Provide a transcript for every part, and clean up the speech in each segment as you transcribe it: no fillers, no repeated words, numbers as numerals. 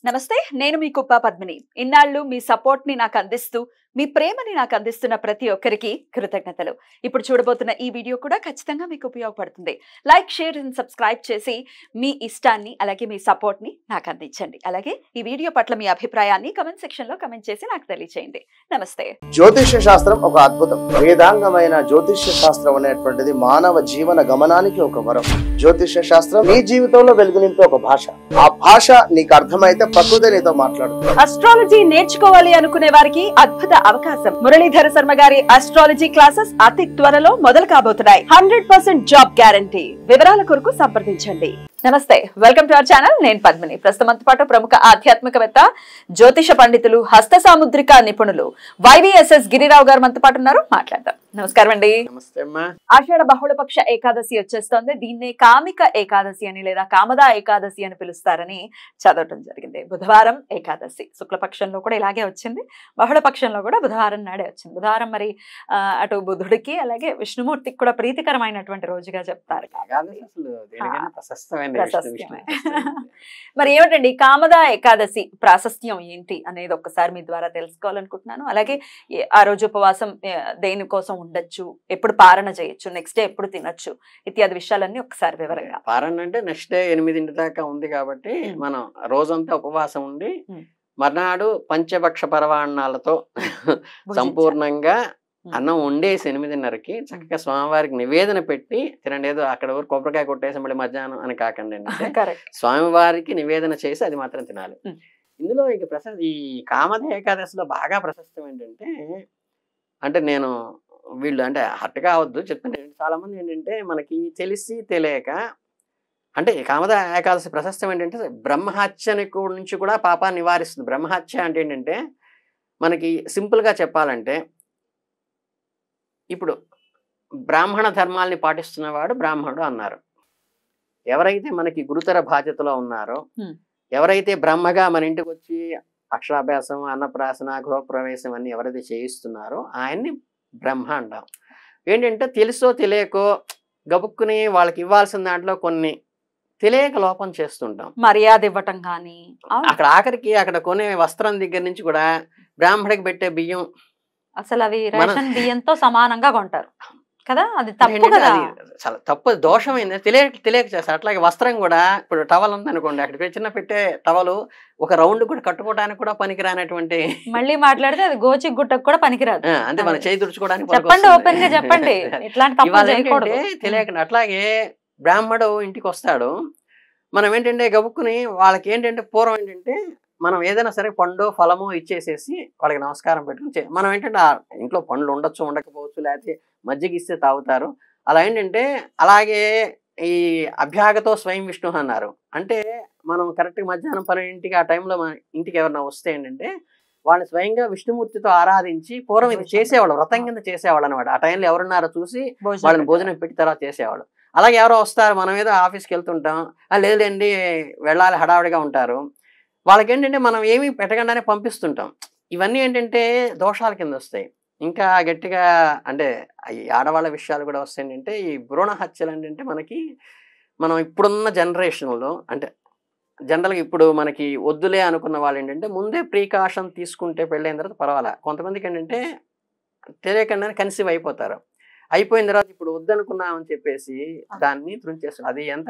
నమస్తే, నేను మీ కుప్ప పద్మిని. ఇన్నాళ్ళు మీ సపోర్ట్ ని నాకు అందిస్తూ, మీ ప్రేమని నాకు అందిస్తున్న ప్రతి ఒక్కరికి కృతజ్ఞతలు. ఇప్పుడు చూడబోతున్న ఈ వీడియో కూడా ఖచ్చితంగా మీకు ఉపయోగపడుతుంది. లైక్, షేర్ అండ్ సబ్స్క్రైబ్ చేసి మీ ఇష్టాన్ని అలాగే మీ సపోర్ట్ ని నాకు అందించండి. అలాగే ఈ వీడియో పట్ల మీ అభిప్రాయాన్ని కమెంట్ సెక్షన్ లో కమెంట్ చేసి నాకు తెలియజేయండి. నమస్తే. జ్యోతిష్య శాస్త్రం ఒక అద్భుతం. వేదాంగమైన జ్యోతిష్య శాస్త్రం అనేటువంటిది మానవ జీవన గమనానికి ఒక వరం. జ్యోతిష్య శాస్త్రం నీ జీవితంలో వెలుగునింపే ఒక భాష. ఆ భాష నీకు అర్థమైతే ప్రకృతి నీతో మాట్లాడుతుంది. అస్ట్రాలజీ నేర్చుకోవాలి అనుకునే వారికి అద్భుత అవకాశం. మురళీధర శర్మ గారి అస్ట్రాలజీ క్లాసెస్ అతి త్వరలో మొదలు కాబోతున్నాయి. 100% జాబ్ గ్యారంటీ. వివరాల కొరకు సంప్రదించండి. నమస్తే, వెల్కమ్ టు అవర్ ఛానల్. నేను పద్మిని. ప్రస్తుతంతో పాటు ప్రముఖ ఆధ్యాత్మికవేత్త, జ్యోతిష పండితులు, హస్త సాముద్రిక నిపుణులు YVSS గిరిరావు గారు మనతో పాటు ఉన్నారు. మాట్లాడదాం. నమస్కారం అండి. నమస్తే అమ్మా. ఆషాఢ బహుళపక్ష ఏకాదశి వచ్చేస్తోంది. దీన్నే కామిక ఏకాదశి అని లేదా కామదా ఏకాదశి అని పిలుస్తారని చదవటం జరిగింది. బుధవారం ఏకాదశి శుక్లపక్షంలో కూడా ఇలాగే వచ్చింది, బహుళపక్షంలో కూడా బుధవారం నాడే వచ్చింది. బుధవారం మరి అటు బుధుడికి అలాగే విష్ణుమూర్తికి కూడా ప్రీతికరమైనటువంటి రోజుగా చెప్తారు. మరి ఏమిటండి కామదా ఏకాదశి ప్రాశస్త్యం ఏంటి అనేది ఒక్కసారి మీ ద్వారా తెలుసుకోవాలనుకుంటున్నాను. అలాగే ఆ రోజు ఉపవాసం దేనికోసం ఉండొచ్చు, ఎప్పుడు పారణ చేయొచ్చు, నెక్స్ట్ డే ఎప్పుడు తినొచ్చు, ఇత్యాది విషయాలన్నీ ఒకసారి వివరంగా. పారణ అంటే నెక్స్ట్ డే 8 దాకా ఉంది కాబట్టి మనం రోజంతా ఉపవాసం ఉండి మర్నాడు పంచభక్ష పరవాణాలతో సంపూర్ణంగా అన్నం వండేసి 8:30కి చక్కగా స్వామివారికి నివేదన పెట్టి తినండి. ఏదో అక్కడ కొబ్బరికాయ కొట్టేసి మళ్ళీ మధ్యాహ్నం అని కాకండి, స్వామివారికి నివేదన చేసి అది మాత్రం తినాలి. ఇందులో ఇక ఈ కామద ఏకాదశిలో బాగా ప్రశస్తం ఏంటంటే, అంటే నేను వీళ్ళు అంటే హర్ట్ కావద్దు చెప్తాను. చాలా మంది ఏంటంటే మనకి తెలిసి తెలియక అంటే కామద ఏకాదశి ప్రశస్తం ఏంటంటే బ్రహ్మహత్య నుంచి కూడా పాపాన్ని నివారిస్తుంది. బ్రహ్మహత్య అంటే ఏంటంటే మనకి సింపుల్గా చెప్పాలంటే, ఇప్పుడు బ్రాహ్మణ ధర్మాల్ని పాటిస్తున్నవాడు బ్రాహ్మణుడు అన్నారు. ఎవరైతే మనకి గురుతర బాధ్యతలో ఉన్నారో, ఎవరైతే బ్రహ్మగా మన ఇంటికి వచ్చి అక్షరాభ్యాసం, అన్నప్రాసన, గృహప్రవేశం అన్ని ఎవరైతే చేయిస్తున్నారో ఆయన్ని బ్రహ్మ అంటాం. ఏంటంటే తెలుసో తెలియకో గబుక్కుని వాళ్ళకి ఇవ్వాల్సిన దాంట్లో కొన్ని తెలియక లోపం చేస్తుంటాం. మర్యాద ఇవ్వటం కానీ, అక్కడ ఆఖరికి అక్కడ కొనే వస్త్రం దగ్గర నుంచి కూడా బ్రాహ్మడికి పెట్టే బియ్యం అసలు అవి రేషన్ బియ్యంతో సమానంగా కొంటారు కదా. అది తప్పు కదా, చాలా తప్పు, దోషమైంది. తెలియక చేస్తారు. అట్లాగే వస్త్రం కూడా ఇప్పుడు టవల్ ఉంది అనుకోండి, అక్కడికి చిన్న పెట్టే టవలు ఒక రౌండ్ కూడా కట్టుకోవడానికి కూడా పనికిరానటువంటి, మళ్ళీ మాట్లాడితే అది గోచి గుట్టకు కూడా పనికిరాదు. అంటే మన చేయి తుడుచుకోవడానికి చెప్పండి, ఓపెన్ గా చెప్పండి. తెలియక అట్లాగే బ్రాహ్మడు ఇంటికి వస్తాడు. మనం ఏంటంటే గబుక్కుని వాళ్ళకి ఏంటంటే పూర్వం ఏంటంటే మనం ఏదైనా సరే పండు ఫలము ఇచ్చేసేసి వాళ్ళకి నమస్కారం పెట్టుకుని మనం ఏంటంటే ఇంట్లో పండ్లు ఉండొచ్చు, ఉండకపోవచ్చు, లేకపోతే మజ్జిగ ఇస్తే తాగుతారు. అలా ఏంటంటే అలాగే ఈ అభ్యాగతో స్వయం విష్ణు అన్నారు. అంటే మనం కరెక్ట్గా మధ్యాహ్నం 12ంటికి ఆ టైంలో మన ఇంటికి ఎవరన్నా వస్తే ఏంటంటే వాళ్ళని స్వయంగా విష్ణుమూర్తితో ఆరాధించి పూర్వం ఇది చేసేవాళ్ళు, వ్రతం కింద చేసేవాళ్ళు అనమాట. ఆ టైంలో ఎవరున్నారో చూసి వాళ్ళని భోజనం పెట్టి తర్వాత చేసేవాళ్ళు. అలాగే ఎవరో వస్తారు, మనం ఏదో ఆఫీస్కి వెళ్తుంటాం, లేదండి వెళ్ళాలి హడావిడిగా ఉంటారు, వాళ్ళకేంటంటే మనం ఏమీ పెట్టకుండానే పంపిస్తుంటాం. ఇవన్నీ ఏంటంటే దోషాల కింద వస్తాయి. ఇంకా గట్టిగా అంటే ఈ ఆడవాళ్ళ విషయాలు కూడా వస్తాయి. ఏంటంటే ఈ భ్రూణ హత్యలు ఏంటంటే మనం ఇప్పుడున్న జనరేషన్లో అంటే జనరల్గా ఇప్పుడు మనకి వద్దులే అనుకున్న వాళ్ళు ఏంటంటే ముందే ప్రికాషన్ తీసుకుంటే పెళ్ళైన తర్వాత పర్వాలా. కొంతమందికి ఏంటంటే తెలియకుండానే కన్సీవ్ అయిపోతారు. అయిపోయిన తర్వాత ఇప్పుడు వద్దనుకున్నామని చెప్పేసి దాన్ని త్రుంచేస్తారు. అది ఎంత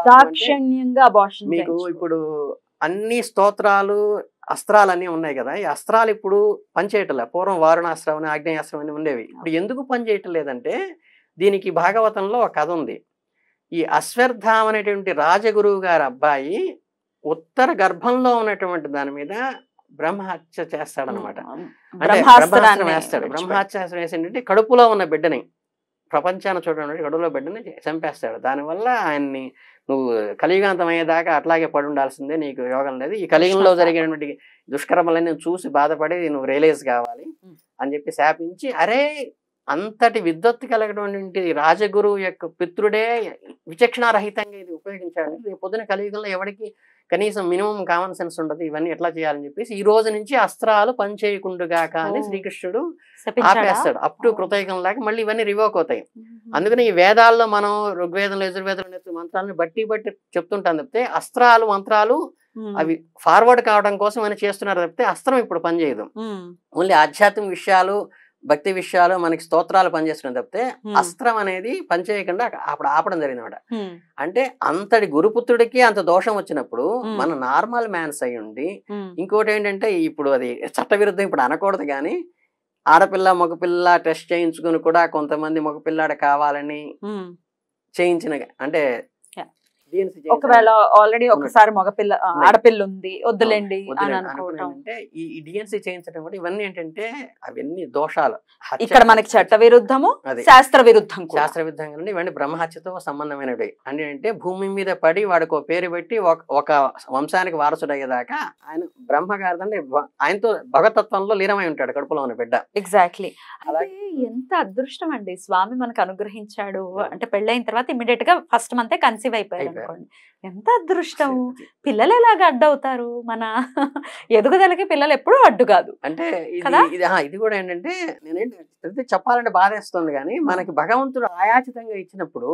మీకు ఇప్పుడు అన్ని స్తోత్రాలు అస్త్రాలన్నీ ఉన్నాయి కదా, ఈ అస్త్రాలు ఇప్పుడు పనిచేయటలే. పూర్వం వారుణాస్త్రం అని, ఆగ్నేయాస్త్రం అని ఉండేవి. ఇప్పుడు ఎందుకు పనిచేయటం లేదంటే దీనికి భాగవతంలో ఒక కథ ఉంది. ఈ అశ్వత్థామ అనేటువంటి రాజగురువు గారి అబ్బాయి ఉత్తర గర్భంలో ఉన్నటువంటి దాని మీద బ్రహ్మహత్య చేస్తాడనమాట. అంటే బ్రహ్మాస్త్రం వేస్తాడు. బ్రహ్మాస్త్రం వేసి ఏంటంటే కడుపులో ఉన్న బిడ్డని, ప్రపంచాన్ని చూడండి కడుపులో బిడ్డని చంపేస్తాడు. దానివల్ల ఆయన్ని నువ్వు కలియుగాంతం అయ్యేదాకా అట్లాగే పడి ఉండాల్సిందే, నీకు యోగం లేదు, ఈ కలియుగంలో జరిగినటువంటి దుష్కర్మలన్నీ చూసి బాధపడి నువ్వు రియలైజ్ కావాలి అని చెప్పి శాపించి, అరే అంతటి విద్వత్తు కలిగినటువంటి రాజగురువు యొక్క పితృడే విచక్షణారహితంగా ఇది ఉపయోగించాడు. రేపు పొద్దున కలియుగంలో ఎవరికి కనీసం మినిమం కామన్ సెన్స్ ఉండదు, ఇవన్నీ ఎట్లా చేయాలని చెప్పేసి ఈ రోజు నుంచి అస్త్రాలు పని చేయకుండా అని శ్రీకృష్ణుడు ఆపేస్తాడు. అప్ టు కృతయుగం లాగా మళ్ళీ ఇవన్నీ రివోక్ అవుతాయి. అందుకని ఈ వేదాల్లో మనం ఋగ్వేదంలో యజుర్వేదంలో మంత్రాలను బట్టి చెప్తుంటాం తప్పితే అస్త్రాలు మంత్రాలు అవి ఫార్వర్డ్ కావడం కోసం అని చేస్తున్నారు తప్పితే అస్త్రం ఇప్పుడు పనిచేయదు. ఓన్లీ ఆధ్యాత్మిక విషయాలు భక్తి విషయాలు మనకి స్తోత్రాలు పనిచేస్తున్నాయి తప్పితే అస్త్రం అనేది పనిచేయకుండా అప్పుడు ఆపడం జరిగింది అనమాట. అంటే అంతటి గురుపుత్రుడికి అంత దోషం వచ్చినప్పుడు మన నార్మల్ మ్యాన్స్ అయి ఉండి, ఇంకోటి ఏంటంటే ఇప్పుడు అది చట్టవిరుద్ధం ఇప్పుడు అనకూడదు కానీ ఆడపిల్ల మగపిల్ల టెస్ట్ చేయించుకుని కూడా కొంతమంది మగపిల్లాడు కావాలని చేయించిన అంటే ఒకవేళ ఆల్రెడీ ఒకసారి మగపిల్ల ఆడపిల్ల ఉంది వద్దులేండి అని అనుకోవటం, ఈ డిఎన్సీ చేయించడం కూడా ఇవన్నీ ఏంటంటే అవన్నీ దోషాలు. ఇక్కడ మనకి చట్ట విరుద్ధము శాస్త్ర విరుద్ధం. శాస్త్ర విరుద్ధంగా ఇవన్నీ బ్రహ్మహత్యతో సంబంధమైనవి. అంటే భూమి మీద పడి వాడికి పేరు పెట్టి ఒక వంశానికి వారసుడు అయ్యేదాకా ఆయన బ్రహ్మగారు అంటే ఆయనతో భగతత్వంలో లీనమై ఉంటాడు కడుపులో ఉన్న బిడ్డ. ఎగ్జాక్ట్లీ. అలాగే ఎంత అదృష్టం అండి స్వామి మనకు అనుగ్రహించాడు. అంటే పెళ్ళైన తర్వాత ఇమీడియట్ గా ఫస్ట్ మంతే కన్సీవ్ అయిపోయాడు అనుకోండి, ఎంత అదృష్టం. పిల్లలు ఎలాగా అడ్డవుతారు? మన ఎదుగుదలకి పిల్లలు ఎప్పుడూ అడ్డు కాదు. అంటే ఇది కూడా ఏంటంటే నేనేంటి చెప్పాలంటే బాధేస్తుంది కానీ మనకి భగవంతుడు ఆయాచితంగా ఇచ్చినప్పుడు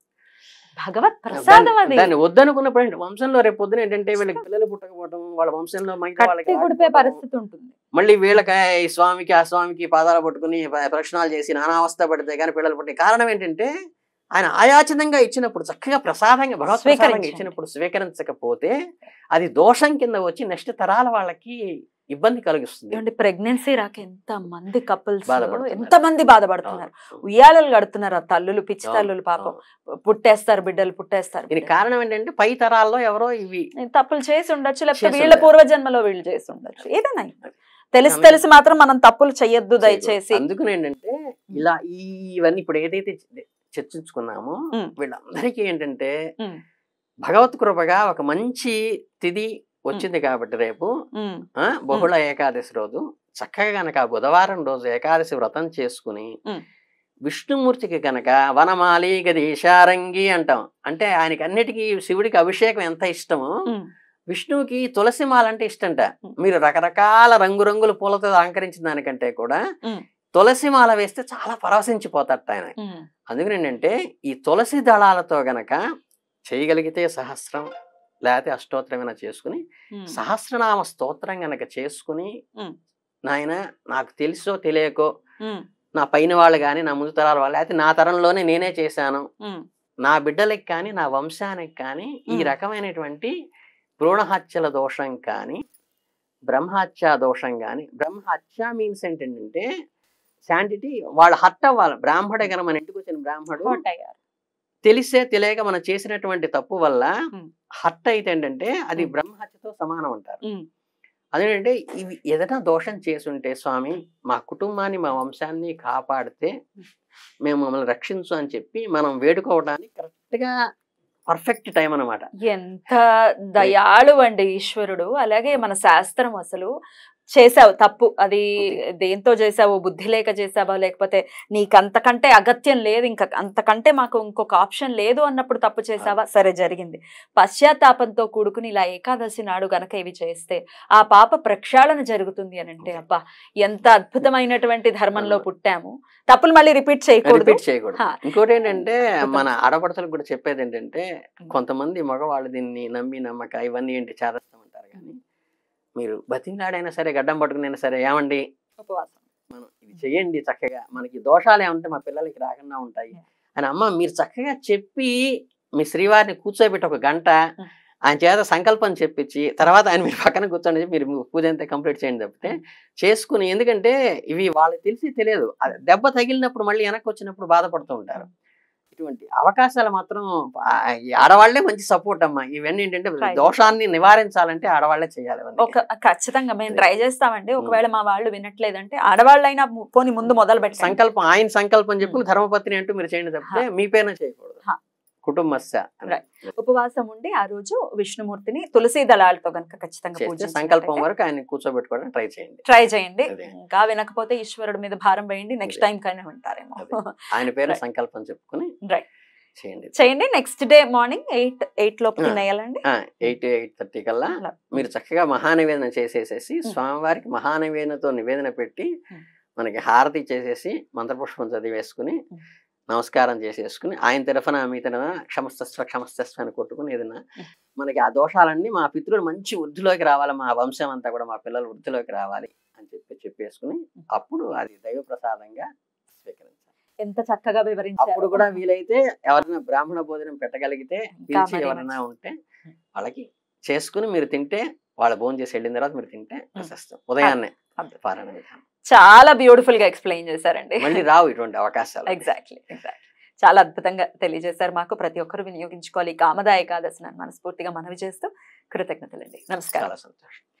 భగవత్ ప్రసాదం అది. దాన్ని వద్దనుకున్నప్పుడు వంశంలో రేపు పొద్దున ఏంటంటే వీళ్ళకి పిల్లలు పుట్టకపోవడం, వాళ్ళ వంశంలో గుడిపే పరిస్థితి ఉంటుంది. మళ్ళీ వీళ్ళకి ఈ స్వామికి ఆ స్వామికి పాదాలు పట్టుకుని ప్రశ్నలు చేసి నానావస్థ పడితే కానీ పిల్లలు పుట్టే కారణం ఏంటంటే ఆయన ఆయాచితంగా ఇచ్చినప్పుడు చక్కగా ప్రసాదంగా భగవత్ ప్రసాదంగా ఇచ్చినప్పుడు స్వీకరించకపోతే అది దోషం కింద వచ్చి నెక్స్ట్ తరాల వాళ్ళకి ఇబ్బంది కలిగిస్తుంది. ప్రెగ్నెన్సీ రాక ఎంత మంది కపుల్స్ ఎంత మంది బాధపడుతున్నారు. ఉయ్యాలలు కడుతున్నారు ఆ తల్లులు, పిచ్చి తల్లులు పాపం పుట్టేస్తారు, బిడ్డలు పుట్టేస్తారు. దీనికి కారణం ఏంటంటే పై తరాల్లో ఎవరో ఇవి తప్పులు చేసి ఉండొచ్చు, లేకపోతే వీళ్ళ పూర్వజన్మలో వీళ్ళు చేసి ఉండొచ్చు. ఏదైనా తెలిసి మాత్రం మనం తప్పులు చెయ్యొద్దు దయచేసి. అందుకని ఏంటంటే ఇలా ఇవన్నీ ఇప్పుడు ఏదైతే చర్చించుకున్నామో వీళ్ళందరికీ ఏంటంటే భగవత్ కృపగా ఒక మంచి తిథి వచ్చింది కాబట్టి రేపు బహుళ ఏకాదశి రోజు చక్కగా గనక బుధవారం రోజు ఏకాదశి వ్రతం చేసుకుని విష్ణుమూర్తికి గనక వనమాలి గదీశారంగి అంటాం. అంటే ఆయనకి అన్నిటికీ శివుడికి అభిషేకం ఎంత ఇష్టమో విష్ణువుకి తులసి మాల అంటే ఇష్టంట. మీరు రకరకాల రంగురంగుల పూలతో అలంకరించిన దానికంటే కూడా తులసి మాల వేస్తే చాలా పరవశించిపోతాడు ఆయన. అందుకని ఏంటంటే ఈ తులసి దళాలతో గనక చేయగలిగితే సహస్రం లేకపోతే అష్టోత్తరమైనా చేసుకుని సహస్రనామ స్తోత్రం గనక చేసుకుని నాయన నాకు తెలుసో తెలియకో నా పైన వాళ్ళు కానీ నా ముందు తరాల వాళ్ళు లేకపోతే నా తరంలోనే నేనే చేశాను, నా బిడ్డలకి కానీ నా వంశానికి కానీ ఈ రకమైనటువంటి భ్రూణహత్యల దోషం కానీ బ్రహ్మహత్య దోషం కానీ, బ్రహ్మహత్య మీన్స్ ఏంటంటే శాంటిటీ వాళ్ళు హర్ట్ అవ్వాలి. బ్రాహ్మడే కనుక మన ఇంటికి వచ్చిన బ్రాహ్మడు తెలిసే తెలియక మనం చేసినటువంటి తప్పు వల్ల హర్ట్ అయితే ఏంటంటే అది బ్రహ్మహత్యతో సమానం అంటారు. అదేంటంటే ఇవి ఏదైనా దోషం చేసుంటే స్వామి మా కుటుంబాన్ని మా వంశాన్ని కాపాడితే మేము మమ్మల్ని రక్షించు అని చెప్పి మనం వేడుకోవడానికి కరెక్ట్ గా పర్ఫెక్ట్ టైం అన్నమాట. ఎంత దయాళు అండి ఈశ్వరుడు. అలాగే మన శాస్త్రం అసలు చేసావు తప్పు, అది దేంతో చేసావు, బుద్ధి లేక చేసావా లేకపోతే నీకు అంతకంటే అగత్యం లేదు, ఇంకా అంతకంటే మాకు ఇంకొక ఆప్షన్ లేదు అన్నప్పుడు తప్పు చేసావా, సరే జరిగింది. పశ్చాత్తాపంతో కూడుకుని ఇలా ఏకాదశి నాడు గనక ఇవి చేస్తే ఆ పాప ప్రక్షాళన జరుగుతుంది అని అంటే అబ్బా ఎంత అద్భుతమైనటువంటి ధర్మంలో పుట్టాము. తప్పులు మళ్ళీ రిపీట్ చేయకూడదు. ఇంకోటి ఏంటంటే మన ఆడపడతలకు కూడా చెప్పేది ఏంటంటే కొంతమంది మగవాళ్ళు దీన్ని నమ్మి నమ్మక ఇవన్నీ ఏంటి చేస్తామంటారు కానీ మీరు బతిలాడైనా సరే గడ్డం పట్టుకునైనా సరే ఏమండి ఉపవాసం మనం ఇది చెయ్యండి చక్కగా మనకి దోషాలు ఏమంటే మా పిల్లలకి రాకుండా ఉంటాయి అని అమ్మ మీరు చక్కగా చెప్పి మీ శ్రీవారిని కూర్చోబెట్టి ఒక గంట ఆయన చేత సంకల్పం చెప్పించి తర్వాత ఆయన మీరు పక్కన కూర్చోండి మీరు పూజ అంతా కంప్లీట్ చేయండి తప్పితే చేసుకుని, ఎందుకంటే ఇవి వాళ్ళకి తెలిసి తెలియదు దెబ్బ తగిలినప్పుడు మళ్ళీ వెనక్కి వచ్చినప్పుడు బాధపడుతూ ఉంటారు. ఇటువంటి అవకాశాలు మాత్రం ఆడవాళ్లే మంచి సపోర్ట్ అమ్మా. ఇవన్నీ ఏంటంటే దోషాన్ని నివారించాలంటే ఆడవాళ్లే చేయాలి. ఖచ్చితంగా మేము ట్రై చేస్తామండి. ఒకవేళ మా వాళ్ళు వినట్లేదంటే ఆడవాళ్ళైనా పోనీ ముందు మొదలు పెట్టి సంకల్పం ఆయన సంకల్పం చెప్పుకుని ధర్మపత్ని అంటూ మీరు చేయండి తప్పితే మీ పేరున చేయకూడదు. కుటుంబస్య ఉపవాసం ఉండి ఆ రోజు విష్ణుమూర్తిని తులసి దళాలతో కనుక ఖచ్చితంగా పూజ సంకల్పం వరకు ఆయన కూర్చోబెట్టుకోవడం ట్రై చేయండి. ఇంకా వినకపోతే ఈశ్వరుడి మీద భారం వేయండి, నెక్స్ట్ టైం కైనా వింటారేమో. ఆయన పేరు సంకల్పం చెప్పుకుని చేయండి. నెక్స్ట్ డే మార్నింగ్ 8 లోపు తినేయాలండి. 8-8:30 కల్లా మీరు చక్కగా మహానివేదన చేసేసేసి స్వామివారికి మహానివేదనతో నివేదన పెట్టి మనకి హారతి చేసేసి మంత్రపుష్పం చదివేసుకుని నమస్కారం చేసేసుకుని ఆయన తరఫున మీ తరఫున క్షమస్తస్వ అని కొట్టుకుని ఏదైనా మనకి ఆ దోషాలన్నీ మా పితృలు మంచి వృద్ధిలోకి రావాలి, మా వంశం అంతా కూడా మా పిల్లలు వృద్ధిలోకి రావాలి అని చెప్పేసుకుని అప్పుడు అది దైవ ప్రసాదంగా స్వీకరించాలి. ఎంత చక్కగా వివరించారు. అప్పుడు కూడా వీలైతే ఎవరైనా బ్రాహ్మణ భోజనం పెట్టగలిగితే పిలిచి ఎవరైనా ఉంటే వాళ్ళకి చేసుకుని మీరు తింటే, వాళ్ళ భోజనం చేసి వెళ్ళిన తర్వాత మీరు తింటే ప్రశస్తం. ఉదయాన్నే పారాయణ విధానం చాలా బ్యూటిఫుల్ గా ఎక్స్ప్లెయిన్ చేశారండి. మళ్ళీ రావు ఇటువంటి అవకాశాలు. ఎగ్జాక్ట్లీ. చాలా అద్భుతంగా తెలియజేశారు. మాకు ప్రతి ఒక్కరు వినియోగించుకోవాలి కామదా ఏకాదశి మనస్ఫూర్తిగా మనవి చేస్తూ కృతజ్ఞతలండి. నమస్కారం. చాలా సంతోషం.